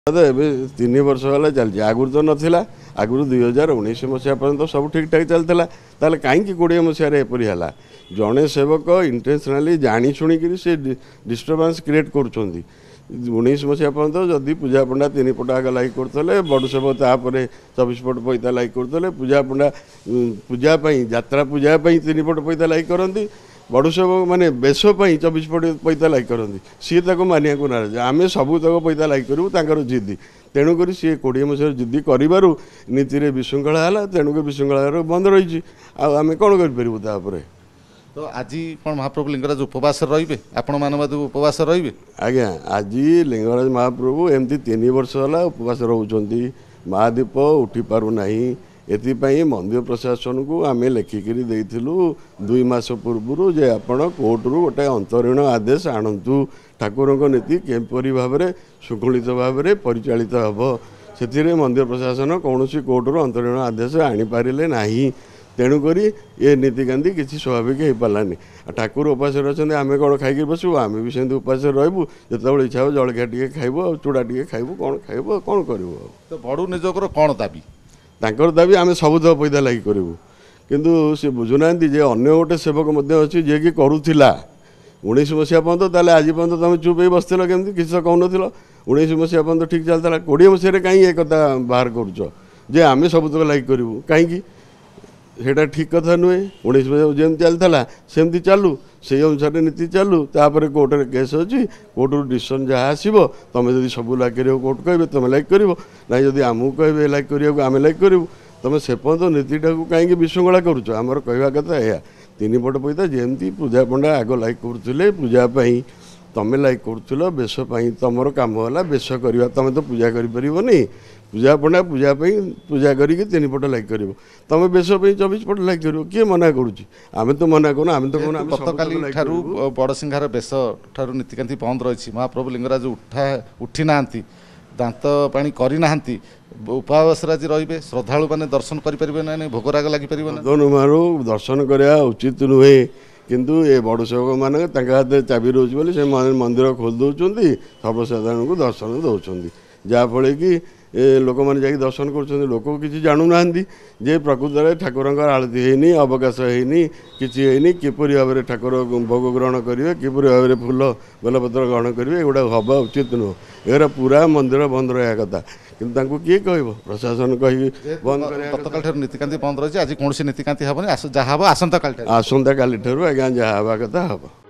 तीन वर्ष है चलती आगुरी तो नाला आगुरी 2019 मसीहा पर्यटन सब ठीक ठाक चलता ताल कहीं 20 मसीह एपरी है जड़े सेवक इंटेंशनाली जानी शुणिक से डिस्टर्बांस क्रिएट कर 19 मसीहा पर्यटन जदि पूजा पंडा 3 पट आग लाइक करते बड़ सेवक तापर 24 पट पैता लाइक करते पूजा पंडा पूजापाई यात्रा पूजापाई 3 पट पैता लाइक करती बड़ सेवक मैंने बेशपाई 24 पट पैता लाइक करती सी तक मानिया को नाराज आम सबू तक पैता लाइक करूँ जिद्दी तेणुक सी 20 मसीह जिद्दी कर नीति विशृंखला है तेणुक विशृंखला बंद रही आम कौन करें। तो आज कौन महाप्रभु लिंगराज उपवास रे आपण मानवाद उपवास रे आज्ञा आज लिंगराज महाप्रभु एमती 3 वर्ष है उपवास रोच महादीप उठी पारना एपाई मंदिर प्रशासन को आम लेखिकी देलु 2 मास पूर्व जे आपण कोर्टरू गोटे अंतरीण आदेश आणतु ठाकुर नीति केपरी भाव में शृंखलित भाव में परिचालित हम से मंदिर प्रशासन कौन कोर्टरू अंतरीण आदेश आनीपारे ना तेणुक ये नीतिकांति किसी स्वाभाविक हो पारानी ठाकुर उपास अच्छा आम कौन खाई बसबू आम भी सेमती उपास रही जो इच्छा हो जलखिया टे खाइब चूड़ा टे खाइब कौन खाइब कौन कर तो बड़ू निजकर कौन दाबी तांकर दाबी आम सब तो पैदा लगी करूँ किंतु सी बुझुना जे अन्य गोटे सेवक अच्छी जे कि करूला 19 मसीहा पर्यटन ताले आज पर्यटन तुम चुप ही बसल केमती किसी तो कहून 19 मसीहा पर्यटन ठीक चलता 20 मसीह कहीं एक बाहर कर आम सब तक लाइक करूँ कहीं सेटा ठीक कथा नुहे 19 मसीह जमी चलता सेमती चालू से अनुसार नीति चालू तापर कोर्ट केस अच्छी कोर्टर डिसीजन जहाँ आसो तुम जब सब लाइक कर कोर्ट कहे तुम लाइक कर ना जब आमको कहे लाइक करा आम लाइक करूँ तुम से पर्यटन नीतिटा को कहीं विशृंखला करुच आमर कहवा कथा यह 3 पट पैसा जमी पूजा पंडा आग लाइक करुले पूजापाई तुम लाइक करुल बेशपाई तुम कम है बेश करवा तुम तो पूजा कर पूजा पंडा पूजापाई पूजा करके 3 पट लाइक कर तुम बेशपाई 24 पट लाइक कर किए मना करें तो मना करूँ आम तो गतकाली बड़सिंहार बेश ठार नीतिकांति बंद रही महाप्रभु लिंगराज उठी ना दात पानी करना उपवास आज रे श्रद्धा मैंने दर्शन करें ना भोगराग लगिपर मारू दर्शन करवा उचित नुहे किंतु ये बड़ सेवक मैंने हाथ चाबी रोचे बोली से मंदिर खोल दौरान सर्वसाधारण को दर्शन दौरान जहाँफल कि लोक मैंने जा दर्शन कर लोक किसी जानू ना जे प्रकृत में ठाकुर आलती है अवकाश है कि किपरि भाव में ठाकुर भोग ग्रहण करेंगे किपरि भाव में फूल बेलपत्र ग्रहण करेंगे एगुड़ा हवा उचित नुह एरा पूरा मंदिर बंद रहा कथा कि किए कह प्रशासन कह बंद नीतिकांति बंद रही आज कौन नीतिकांति हेनी जहाँ हम आसंता काली आज्ञा जहाँ हवा कथा हम।